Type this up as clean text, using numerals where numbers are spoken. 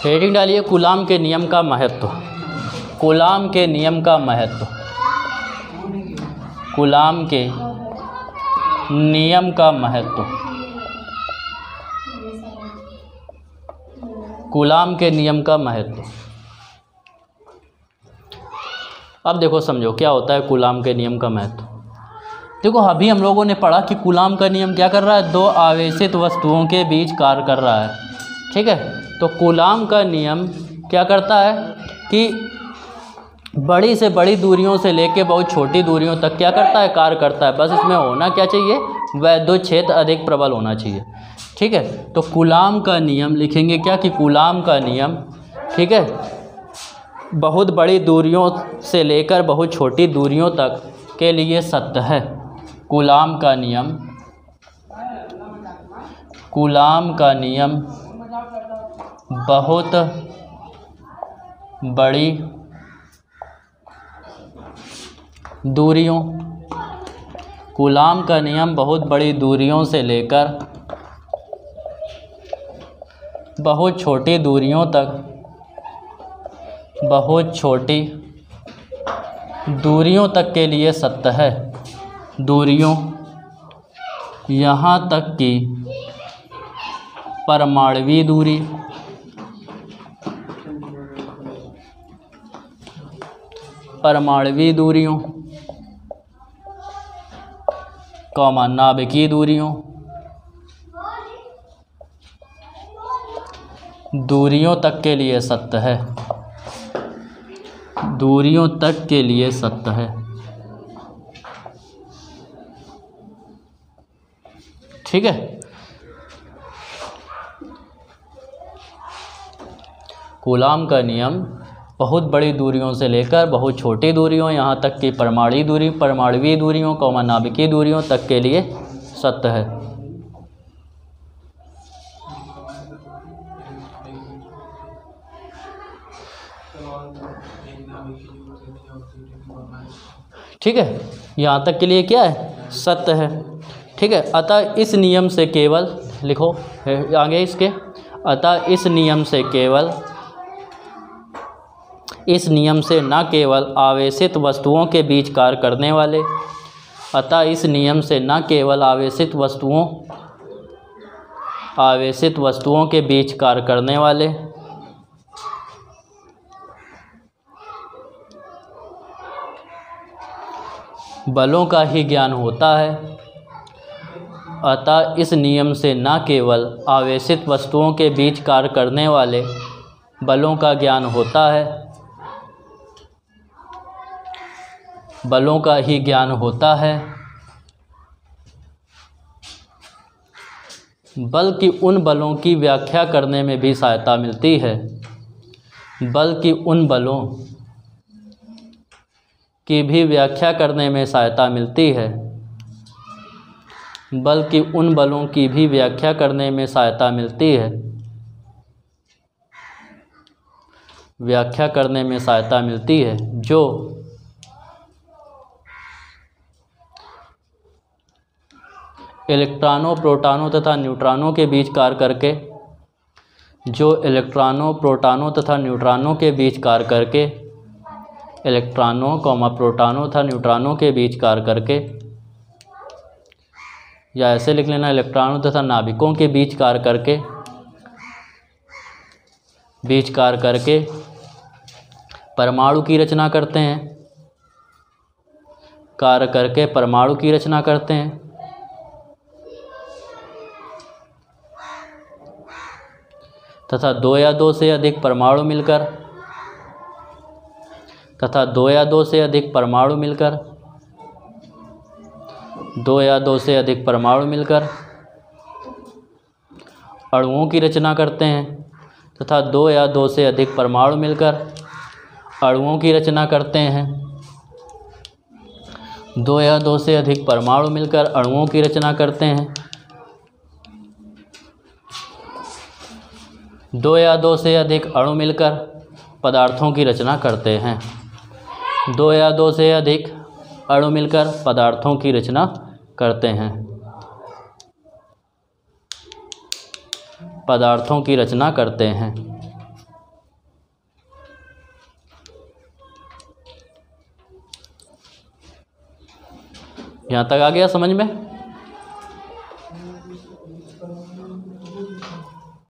Heading डालिए coulomb के नियम का महत्व। कूलाम के नियम का महत्व। कूलाम के नियम का महत्व। कूलाम के नियम का महत्व। अब देखो समझो क्या होता है कूलाम के नियम का महत्व। देखो अभी हम लोगों ने पढ़ा कि कूलाम का नियम क्या कर रहा है, दो आवेशित वस्तुओं के बीच कार्य कर रहा है। ठीक है, तो कूलाम का नियम क्या करता है कि बड़ी से बड़ी दूरियों से लेके बहुत छोटी दूरियों तक क्या करता है, कार्य करता है। बस इसमें होना क्या चाहिए, वैद्युत क्षेत्र अधिक प्रबल होना चाहिए। ठीक है, तो कूलाम का नियम लिखेंगे क्या कि कूलाम का नियम, ठीक है, बहुत बड़ी दूरियों से लेकर बहुत छोटी दूरियों तक के लिए सत्य है। कूलाम का नियम, कूलाम का नियम बहुत बड़ी दूरियों, कूलाम का नियम बहुत बड़ी दूरियों से लेकर बहुत छोटी दूरियों तक, बहुत छोटी दूरियों तक के लिए सत्य है। दूरियों यहाँ तक कि परमाणुवीय दूरी, परमाणुवीय दूरियों, कॉमा नाभिकीय दूरियों, दूरियों तक के लिए सत्य है। दूरियों तक के लिए सत्य है। ठीक है, कूलाम का नियम बहुत बड़ी दूरियों से लेकर बहुत छोटी दूरियों यहाँ तक कि परमाणुवीय दूरियों कॉमा नाभिकीय दूरियों तक के लिए सत्य है। ठीक है, यहाँ तक के लिए क्या है, सत्य है। ठीक है, अतः इस नियम से केवल, लिखो आगे इसके, अतः इस नियम से केवल, इस नियम से न केवल आवेशित वस्तुओं के बीच कार्य करने वाले, अतः इस नियम से न केवल आवेशित वस्तुओं के बीच कार्य करने वाले बलों का ही ज्ञान होता है, अतः इस नियम से न केवल आवेशित वस्तुओं के बीच कार्य करने वाले बलों का ज्ञान होता है, बलों का ही ज्ञान होता है, बल्कि उन बलों की व्याख्या करने में भी सहायता मिलती है, बल्कि उन बलों की भी व्याख्या करने में सहायता मिलती है, बल्कि उन बलों की भी व्याख्या करने में सहायता मिलती है, व्याख्या करने में सहायता मिलती है जो इलेक्ट्रॉनों, प्रोटॉनों तथा न्यूट्रॉनों के बीच कार्य करके, जो इलेक्ट्रॉनों, प्रोटॉनों तथा न्यूट्रॉनों के बीच कार्य करके, इलेक्ट्रॉनों कॉमा प्रोटॉनों तथा न्यूट्रॉनों के बीच कार्य करके, या ऐसे लिख लेना इलेक्ट्रॉनों तथा नाभिकों के बीच कार्य करके परमाणु की रचना करते हैं, कार्य करके परमाणु की रचना करते हैं, तथा दो या दो से अधिक परमाणु मिलकर, तथा दो या दो से अधिक परमाणु मिलकर, दो या दो से अधिक परमाणु मिलकर अणुओं की रचना करते हैं, तथा दो या दो से अधिक परमाणु मिलकर अणुओं की रचना करते हैं, दो या दो से अधिक परमाणु मिलकर अणुओं की रचना करते हैं, दो या दो से अधिक अणु मिलकर पदार्थों की रचना करते हैं, दो या दो से अधिक अणु मिलकर पदार्थों की रचना करते हैं, पदार्थों की रचना करते हैं। यहाँ तक आ गया समझ में?